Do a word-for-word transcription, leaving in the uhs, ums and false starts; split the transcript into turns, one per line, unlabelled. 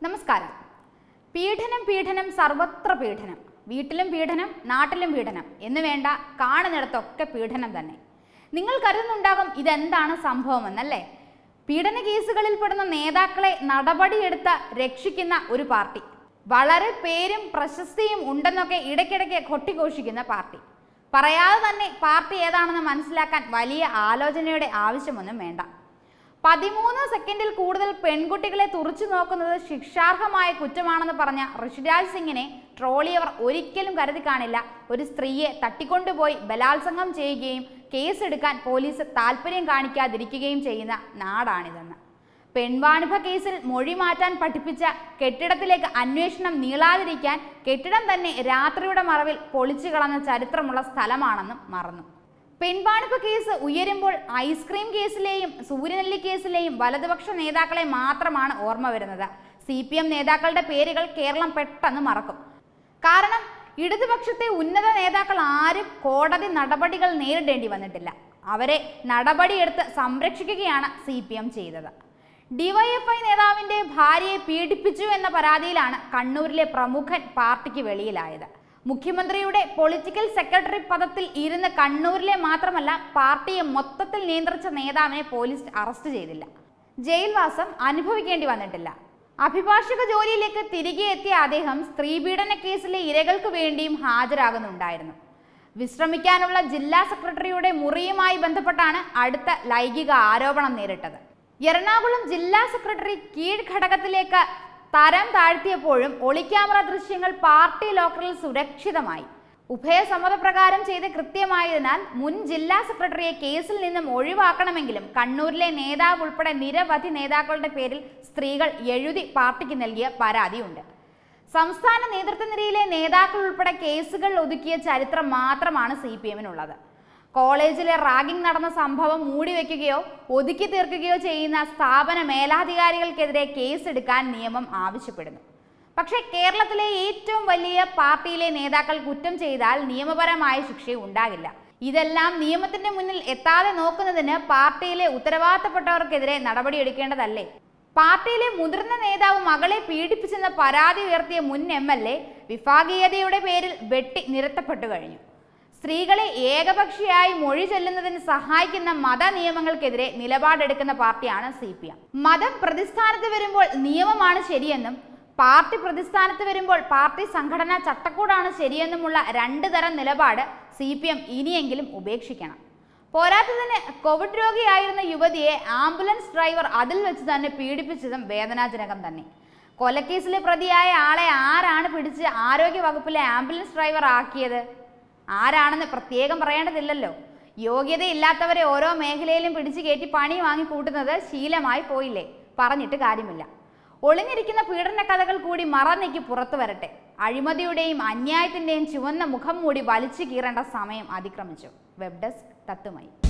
നമസ്കാരം. പീഡനം പീഡനം സർവത്ര പീഡനം, വീട്ടിലും പീഡനം നാട്ടിലും പീഡനം എന്ന് വേണ്ട, കാണുന്നിടത്തൊക്കെ പീഡനം തന്നെ. നിങ്ങൾ കരുതുന്നുണ്ടാകും ഇതെന്താണ് സംഭവമെന്നല്ലേ? പീഡന കേസുകളിൽ പെടുന്ന നേതാക്കളെ നടപടിയെടുത്ത് രക്ഷിക്കുന്ന ഒരു പാർട്ടി, വളരെ പേരും പ്രശസ്തിയും ഉണ്ടെന്നൊക്കെ ഇടയ്ക്കിടയ്ക്ക് കൊട്ടിഘോഷിക്കുന്ന പാർട്ടി. പറയാതെ തന്നെ പാർട്ടി ഏതാണെന്ന് മനസ്സിലാക്കാൻ വലിയ ആലോചനയുടെ ആവശ്യമൊന്നും വേണ്ട. പതിമൂന്ന് സെക്കൻഡിൽ കൂടുതൽ പെൺകുട്ടികളെ തുറച്ചു നോക്കുന്നത് ശിക്ഷാർഹമായ കുറ്റമാണെന്ന് പറഞ്ഞ ഋഷിരാജ് സിംഗിനെ ട്രോളിയവർ ഒരിക്കലും കരുതി കാണില്ല ഒരു സ്ത്രീയെ തട്ടിക്കൊണ്ടുപോയി ബലാത്സംഗം ചെയ്യുകയും കേസെടുക്കാൻ പോലീസ് താല്പര്യം കാണിക്കാതിരിക്കുകയും ചെയ്യുന്ന നാടാണിതെന്ന്. പെൺവാണിഭ കേസിൽ മൊഴി മാറ്റാൻ പഠിപ്പിച്ച കെട്ടിടത്തിലേക്ക് അന്വേഷണം നീളാതിരിക്കാൻ കെട്ടിടം തന്നെ രാത്രിയുടെ മറവിൽ പൊളിച്ചു കളഞ്ഞ ചരിത്രമുള്ള സ്ഥലമാണെന്നും മറന്നു. പെൺവാണിഭ കേസ് ഉയരുമ്പോൾ ഐസ്ക്രീം കേസിലെയും സൂര്യനെല്ലി കേസിലെയും വലതുപക്ഷ നേതാക്കളെ മാത്രമാണ് ഓർമ്മ വരുന്നത്. സി പി എം നേതാക്കളുടെ പേരുകൾ കേരളം പെട്ടെന്ന് മറക്കും. കാരണം ഇടതുപക്ഷത്തെ ഉന്നത നേതാക്കൾ ആരും കോടതി നടപടികൾ നേരിടേണ്ടി വന്നിട്ടില്ല. അവരെ നടപടിയെടുത്ത് സംരക്ഷിക്കുകയാണ് സി പി എം ചെയ്തത്. ഡിവൈഎഫ്ഐ നേതാവിന്റെ ഭാര്യയെ പീഡിപ്പിച്ചു എന്ന പരാതിയിലാണ് കണ്ണൂരിലെ പ്രമുഖൻ പാർട്ടിക്ക് വെളിയിലായത്. മുഖ്യമന്ത്രിയുടെ പൊളിറ്റിക്കൽ സെക്രട്ടറി പദത്തിൽ ഇരുന്ന് കണ്ണൂരിലെ മാത്രമല്ല പാർട്ടിയെ മൊത്തത്തിൽ നിയന്ത്രിച്ച നേതാവിനെ പോലീസ് അറസ്റ്റ് ചെയ്തില്ല. ജയിൽവാസം അനുഭവിക്കേണ്ടി വന്നിട്ടില്ല. അഭിഭാഷക ജോലിയിലേക്ക് തിരികെ എത്തിയ അദ്ദേഹം സ്ത്രീപീഡന കേസിലെ ഇരകൾക്ക് വേണ്ടിയും ഹാജരാകുന്നുണ്ടായിരുന്നു. വിശ്രമിക്കാനുള്ള ജില്ലാ സെക്രട്ടറിയുടെ മുറിയുമായി ബന്ധപ്പെട്ടാണ് അടുത്ത ലൈംഗിക ആരോപണം നേരിട്ടത്. എറണാകുളം ജില്ലാ സെക്രട്ടറി കീഴ്ഘടകത്തിലേക്ക് തരം താഴ്ത്തിയപ്പോഴും ഒളിക്യാമറ ദൃശ്യങ്ങൾ പാർട്ടി ലോക്കറിൽ സുരക്ഷിതമായി. ഉഭയസമ്മതപ്രകാരം ചെയ്ത് കൃത്യമായതിനാൽ മുൻ ജില്ലാ സെക്രട്ടറിയെ കേസിൽ നിന്നും ഒഴിവാക്കണമെങ്കിലും കണ്ണൂരിലെ നേതാവ് ഉൾപ്പെടെ നിരവധി നേതാക്കളുടെ പേരിൽ സ്ത്രീകൾ എഴുതി പാർട്ടിക്ക് നൽകിയ പരാതിയുണ്ട്. സംസ്ഥാന നേതൃത്വനിരയിലെ നേതാക്കൾ ഉൾപ്പെടെ കേസുകൾ ഒതുക്കിയ ചരിത്രം മാത്രമാണ് സി പി എമ്മിനുള്ളത്. കോളേജിലെ റാഗിംഗ് നടന്ന സംഭവം മൂടിവെക്കുകയോ ഒതുക്കി തീർക്കുകയോ ചെയ്യുന്ന സ്ഥാപന മേലധികാരികൾക്കെതിരെ കേസെടുക്കാൻ നിയമം ആവശ്യപ്പെടുന്നു. പക്ഷേ കേരളത്തിലെ ഏറ്റവും വലിയ പാർട്ടിയിലെ നേതാക്കൾ കുറ്റം ചെയ്താൽ നിയമപരമായ ശിക്ഷ ഉണ്ടാകില്ല. ഇതെല്ലാം നിയമത്തിന്റെ മുന്നിൽ എത്താതെ നോക്കുന്നതിന് പാർട്ടിയിലെ ഉത്തരവാദിത്തപ്പെട്ടവർക്കെതിരെ നടപടിയെടുക്കേണ്ടതല്ലേ? പാർട്ടിയിലെ മുതിർന്ന നേതാവ് മകളെ പീഡിപ്പിച്ചെന്ന പരാതി ഉയർത്തിയ മുൻ എം എൽ എ വിഭാഗീയതയുടെ പേരിൽ വെട്ടി നിരത്തപ്പെട്ടു കഴിഞ്ഞു. സ്ത്രീകളെ ഏകപക്ഷീയമായി മൊഴി ചൊല്ലുന്നതിന് സഹായിക്കുന്ന മത നിയമങ്ങൾക്കെതിരെ നിലപാടെടുക്കുന്ന പാർട്ടിയാണ് സി പി എം. മതം പ്രതിസ്ഥാനത്ത് വരുമ്പോൾ നിയമമാണ് ശരിയെന്നും പാർട്ടി പ്രതിസ്ഥാനത്ത് വരുമ്പോൾ പാർട്ടി സംഘടനാ ചട്ടക്കൂടാണ് ശരിയെന്നുമുള്ള രണ്ട് തരം നിലപാട് സി പി എം ഇനിയെങ്കിലും ഉപേക്ഷിക്കണം. പോരാത്തതിന് കോവിഡ് രോഗിയായിരുന്ന യുവതിയെ ആംബുലൻസ് ഡ്രൈവർ അതിൽ വെച്ച് തന്നെ പീഡിപ്പിച്ചതും വേദനാജനകം തന്നെ. കൊലക്കേസിലെ പ്രതിയായ ആളെ ആരാണ് പിടിച്ച് ആരോഗ്യ വകുപ്പിലെ ആംബുലൻസ് ഡ്രൈവർ ആക്കിയത്? ആരാണെന്ന് പ്രത്യേകം പറയേണ്ടതില്ലല്ലോ. യോഗ്യതയില്ലാത്തവരെ ഓരോ മേഖലയിലും പിടിച്ചു കയറ്റി പണി വാങ്ങി കൂട്ടുന്നത് ശീലമായി പോയില്ലേ? പറഞ്ഞിട്ട് കാര്യമില്ല. ഒളിഞ്ഞിരിക്കുന്ന പീഡന കഥകൾ കൂടി മറന്നേക്ക് പുറത്തു വരട്ടെ. അഴിമതിയുടെയും അന്യായത്തിന്റെയും ചുവന്ന മുഖം മൂടി വലിച്ചു കീറേണ്ട സമയം അതിക്രമിച്ചു. Web desk തത്വമായി.